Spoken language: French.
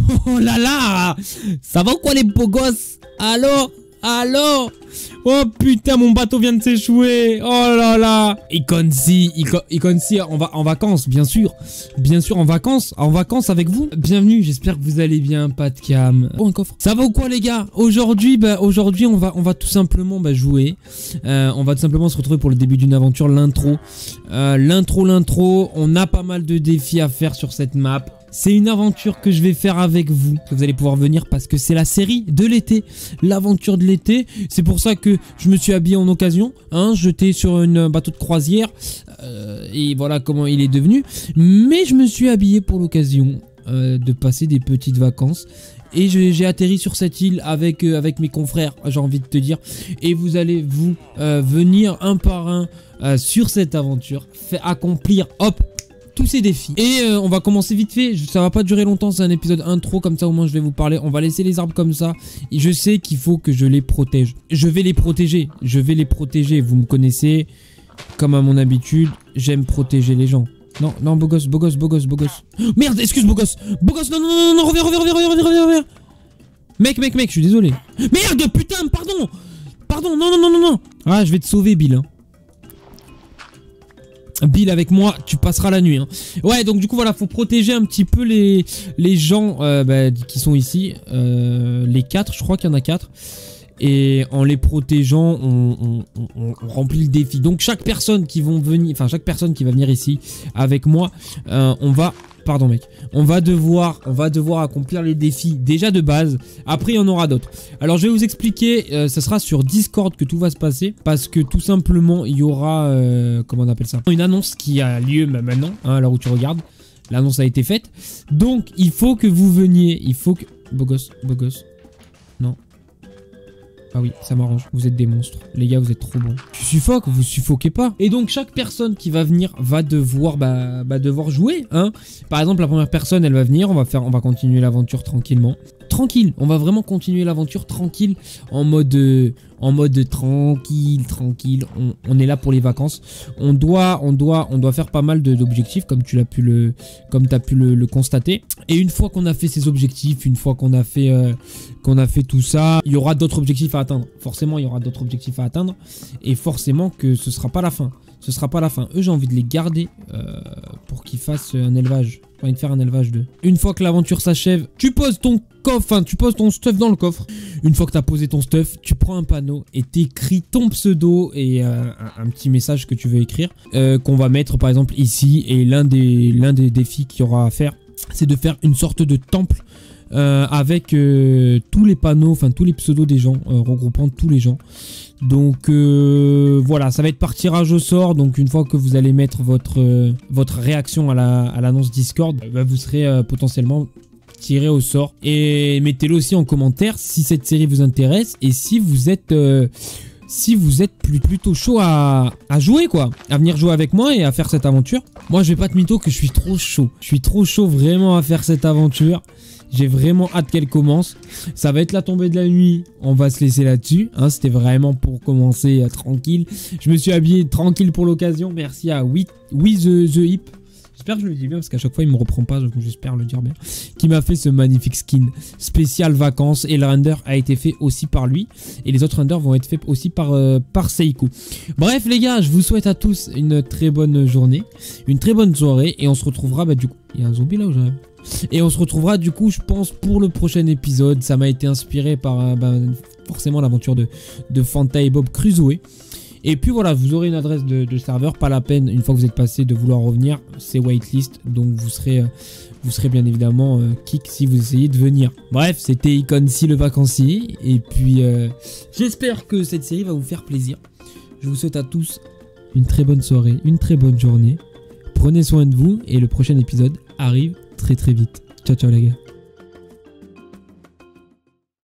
Oh là là. Ça va ou quoi les beaux gosses? Allô? Allô? Oh putain, mon bateau vient de s'échouer. Oh là là. Iconsi, en vacances, bien sûr. Bien sûr, en vacances avec vous. Bienvenue, j'espère que vous allez bien, pas de cam. Oh, un coffre. Ça va ou quoi les gars? Aujourd'hui, on va tout simplement jouer. On va tout simplement se retrouver pour le début d'une aventure, l'intro. L'intro. On a pas mal de défis à faire sur cette map. C'est une aventure que je vais faire avec vous, que vous allez pouvoir venir parce que c'est la série de l'été, l'aventure de l'été. C'est pour ça que je me suis habillé en occasion, hein, j'étais sur un bateau de croisière et voilà comment il est devenu. Mais je me suis habillé pour l'occasion de passer des petites vacances. Et j'ai atterri sur cette île avec mes confrères, j'ai envie de te dire. Et vous allez venir un par un sur cette aventure, accomplir, hop, tous ces défis. Et on va commencer vite fait, ça va pas durer longtemps, c'est un épisode intro, comme ça au moins je vais vous parler. On va laisser les arbres comme ça, et je sais qu'il faut que je les protège. Je vais les protéger, vous me connaissez, comme à mon habitude, j'aime protéger les gens. Non, beau gosse. Merde, excuse beau gosse, non, reviens. Mec, je suis désolé. Merde, putain, pardon, non. Ah, je vais te sauver, Bill, hein. Bill, avec moi tu passeras la nuit, hein. Ouais, donc du coup voilà, faut protéger un petit peu les gens qui sont ici, les 4, je crois qu'il y en a 4. Et en les protégeant on remplit le défi. Donc chaque personne qui va venir ici avec moi, on va devoir accomplir les défis déjà de base. Après il y en aura d'autres. Alors je vais vous expliquer, ça sera sur Discord que tout va se passer, parce que tout simplement il y aura comment on appelle ça, une annonce qui a lieu maintenant, hein, à l'heure où tu regardes. L'annonce a été faite, donc il faut que vous veniez, beau gosse, non. Ah oui, ça m'arrange, vous êtes des monstres. Les gars, vous êtes trop bons. Tu suffoques, vous suffoquez pas. Et donc, chaque personne qui va venir va devoir, devoir jouer, hein. Par exemple, la première personne, elle va venir, on va continuer l'aventure tranquillement. Tranquille, on va vraiment continuer l'aventure tranquille, en mode tranquille. On est là pour les vacances. On doit faire pas mal d'objectifs, comme tu as pu le constater. Et une fois qu'on a fait ces objectifs, une fois qu'on a fait tout ça, il y aura d'autres objectifs à atteindre. Forcément, il y aura d'autres objectifs à atteindre, et forcément que ce sera pas la fin. Eux, j'ai envie de les garder pour qu'ils fassent un élevage. J'ai envie de faire un élevage d'eux. Une fois que l'aventure s'achève, tu poses ton coffre, tu poses ton stuff dans le coffre. Une fois que tu as posé ton stuff, tu prends un panneau et t'écris ton pseudo et un petit message que tu veux écrire, qu'on va mettre par exemple ici. Et l'un des défis qu'il y aura à faire, c'est de faire une sorte de temple avec tous les panneaux, tous les pseudos des gens, regroupant tous les gens. Donc voilà, ça va être par tirage au sort. Donc une fois que vous allez mettre votre réaction à l'annonce Discord, vous serez potentiellement tiré au sort. Et mettez-le aussi en commentaire si cette série vous intéresse, et si vous êtes plutôt chaud à jouer, quoi, à venir jouer avec moi et à faire cette aventure. Moi je vais pas te mytho que je suis trop chaud. Je suis trop chaud vraiment à faire cette aventure. J'ai vraiment hâte qu'elle commence. Ça va être la tombée de la nuit. On va se laisser là-dessus, hein. C'était vraiment pour commencer tranquille. Je me suis habillé tranquille pour l'occasion. Merci à We the Hip. J'espère que je le dis bien, parce qu'à chaque fois il me reprend pas, donc j'espère le dire bien. Qui m'a fait ce magnifique skin spécial vacances. Et le render a été fait aussi par lui. Et les autres renders vont être faits aussi par Seiko. Bref les gars, je vous souhaite à tous une très bonne journée, une très bonne soirée. Et on se retrouvera, du coup, il y a un zombie là où j'arrive. Et on se retrouvera du coup, je pense, pour le prochain épisode. Ça m'a été inspiré par forcément l'aventure de Fanta et Bob Crusoe. Et puis voilà, vous aurez une adresse de serveur. Pas la peine, une fois que vous êtes passé, de vouloir revenir. C'est waitlist, donc vous serez bien évidemment kick si vous essayez de venir. Bref, c'était Iconsi le vacancier. Et puis j'espère que cette série va vous faire plaisir. Je vous souhaite à tous une très bonne soirée, une très bonne journée. Prenez soin de vous, et le prochain épisode arrive très vite. Ciao les gars.